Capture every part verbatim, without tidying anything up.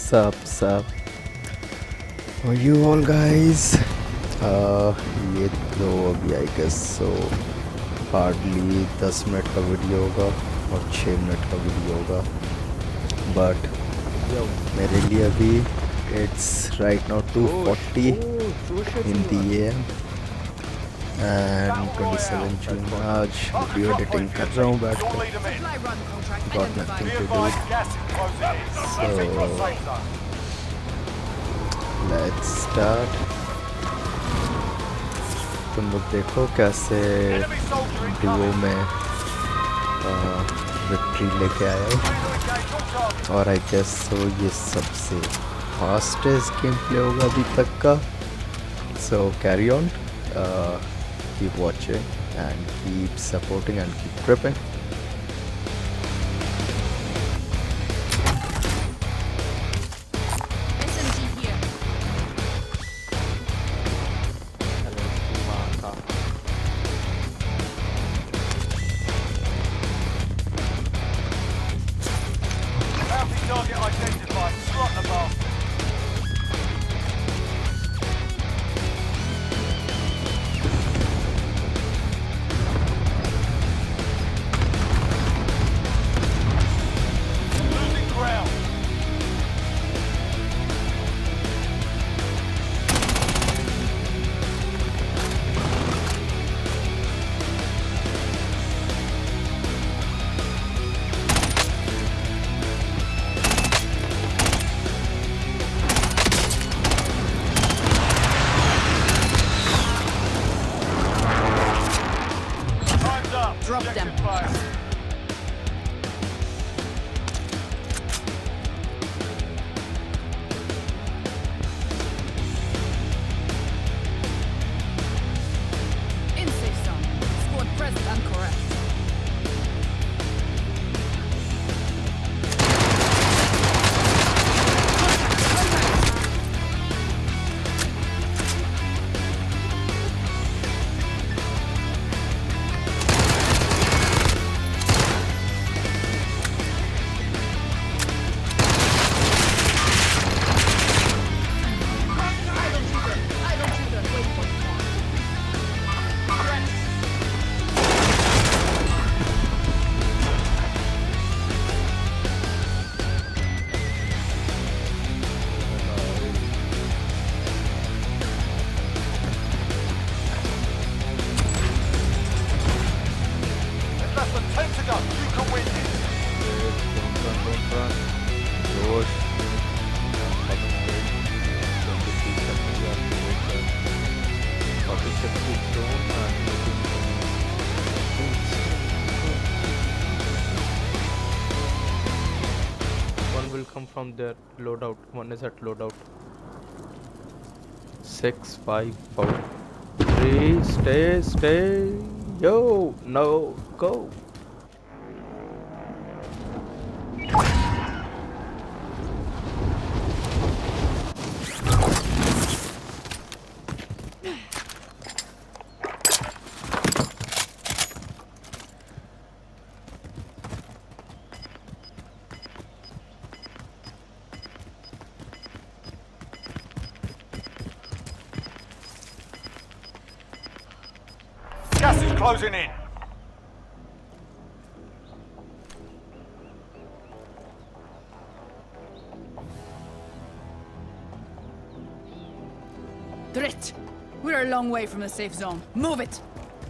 Sup, sup. How are you all guys? Uh, ये तो अभी आई गेस सो हार्डली दस मिनट का वीडियो होगा और छः मिनट का वीडियो होगा बट मेरे लिए अभी it's right now two forty in the M and twenty seven June आज वीडियो एडिटिंग कर रहा हूँ बैठ कर got nothing to do so let's start. तुम लोग देखो कैसे डुओ में विक्ट्री लेके आया हूँ और आई गेस सो ये सबसे फास्टेस्ट गेम प्ले होगा अभी तक का। So carry on, keep watching and keep supporting and keep prepping. Target identified. Slot the bar. Losing ground. Drop them. In safe zone. Squad present and correct. ten to go. You can win this. One will come from their loadout. One is at loadout. Six, five, four, three. Stay, stay. Yo, no, go. Gas is closing in. Grit! We're a long way from the safe zone. Move it!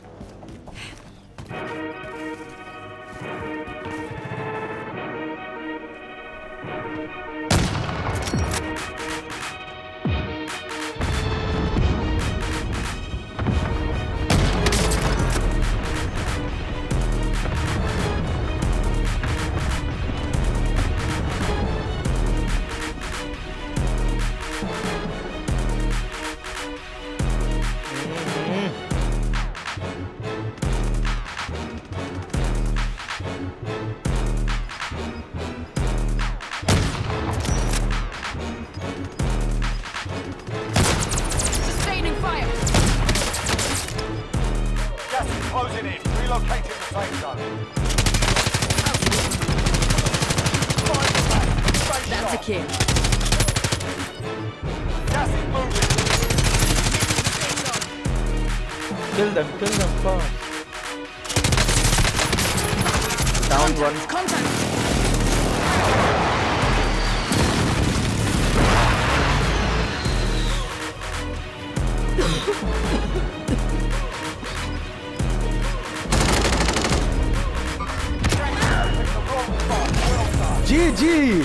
Closing in. Relocating the safe zone. That's a kill. Gas is moving. Kill them, kill them fast. Down one. Contact! G G.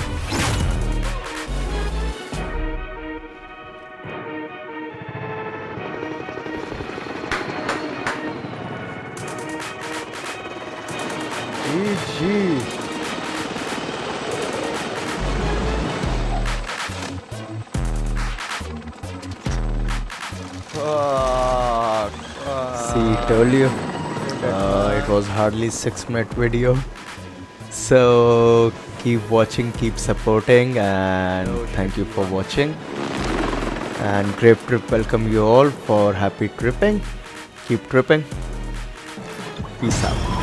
G G. Fuck. See, told you. Uh, it was hardly six minute video. So keep watching, keep supporting, and thank you for watching. And Grave Trip welcome you all for happy tripping. Keep tripping. Peace out.